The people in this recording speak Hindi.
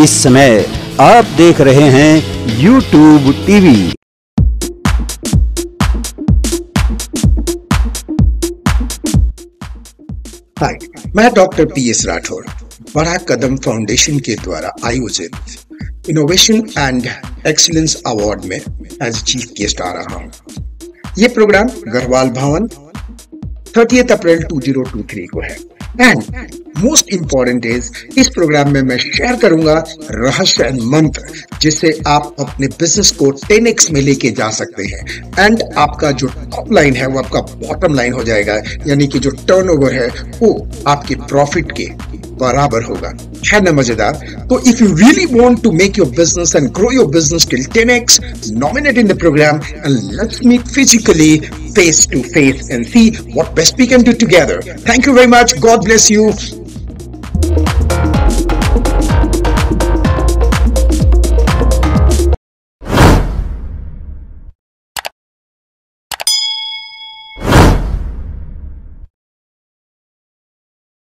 इस समय आप देख रहे हैं YouTube टीवी। हाय, मैं डॉक्टर पीएस राठौर बड़ा कदम फाउंडेशन के द्वारा आयोजित इनोवेशन एंड एक्सीलेंस अवार्ड में एज चीफ गेस्ट आ रहा हूं। ये प्रोग्राम गढ़वाल भवन 30 अप्रैल 2023 को है एंड मोस्ट इंपॉर्टेंट इज इस प्रोग्राम में मैं शेयर करूंगा रहस्य एंड मंत्र जिससे आप अपने बिजनेस को 10x में लेके जा सकते हैं एंड आपका जो टॉप लाइन है वो आपका बॉटम लाइन हो जाएगा, यानी कि जो टर्नओवर है वो आपके प्रॉफिट के बराबर होगा। है ना मजेदार? तो if you really want to make your business and grow your business till 10x, nominate in the program and let's meet physically face to face and see what best we can do together. Thank you very much. God bless you.